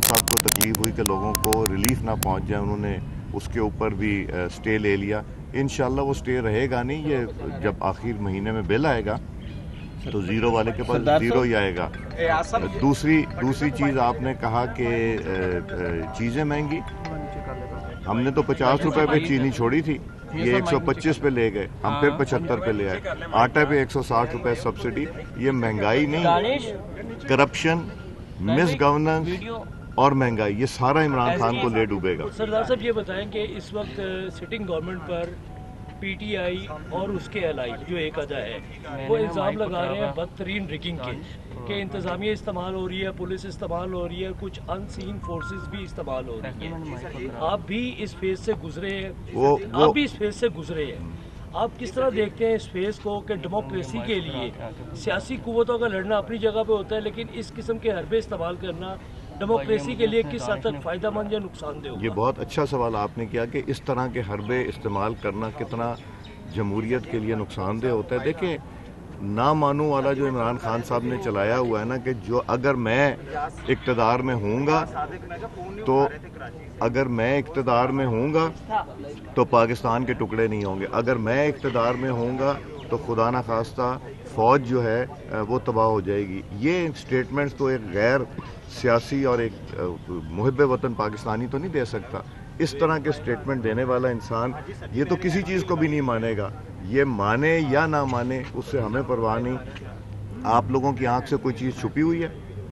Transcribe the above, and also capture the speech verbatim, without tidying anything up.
صاحب کو تکلیف ہوئی کہ لوگوں کو ریلیف نہ پہنچ جائے، انہوں نے اس کے اوپر بھی سٹے لے لیا. انشاءاللہ وہ سٹے رہے گا نہیں، یہ جب آخر مہینے میں بل آئے گا تو زیرو والے کے پاس زیرو ہی آئے گا. دوسری دوسری چیز آپ نے کہا کہ چیزیں مہنگی، ہم نے تو پچاس روپے پہ چینی چھوڑی تھی، یہ ایک سو پچیس پہ لے گئے، ہم پھر پچہتر پہ لے آئے. آٹا پہ ایک سو ساٹھ روپے سبسڈی. یہ مہنگائی نہیں، کرپشن، مس گورننس اور مہنگائی، یہ سارا عمران خان کو لے ڈوبے گا. سردار صاحب یہ بتائیں کہ اس وقت سٹنگ گورنمنٹ پر پی ٹی آئی اور اس کے الائی جو ایک ادا ہے وہ الزام لگا رہے ہیں بدترین ریگنگ کے کہ انتظامیہ استعمال ہو رہی ہے، پولیس استعمال ہو رہی ہے، کچھ ان سین فورسز بھی استعمال ہو رہی ہیں. آپ بھی اس فیز سے گزرے ہیں، آپ بھی اس فیز سے گزرے ہیں، آپ کس طرح دیکھتے ہیں اس فیز کو کہ ڈیموکریسی کے لیے سیاسی قوتوں کا لڑنا اپنی جگہ پہ ہوتا ہے، لیکن اس قسم کے حربے استعمال کرنا ڈیموکریسی کے لیے کس حد تک فائدہ مند یا نقصان دہ ہوگا؟ یہ بہت اچھا سوال آپ نے کیا کہ اس طرح کے حربے استعمال کرنا کتنا جمہوریت کے لیے نقصان دہ ہوتا ہے. دیکھیں، نہ مانو والا جو عمران خان صاحب نے چلایا ہوا ہے نا کہ جو اگر میں اقتدار میں ہوں گا تو اگر میں اقتدار میں ہوں گا تو پاکستان کے ٹکڑے نہیں ہوں گے، اگر میں اقتدار میں ہوں گا تو خدا نہ خواستہ فوج جو ہے وہ تباہ ہو جائے گی. یہ سٹیٹمنٹس تو ایک غیر سیاسی اور ایک محب وطن پاکستانی تو نہیں دے سکتا. اس طرح کے سٹیٹمنٹ دینے والا انسان یہ تو کسی چیز کو بھی نہیں مانے گا. یہ مانے یا نہ مانے اس سے ہمیں پرواہ نہیں. آپ لوگوں کی آنکھ سے کوئی چیز چھپی ہوئی ہے؟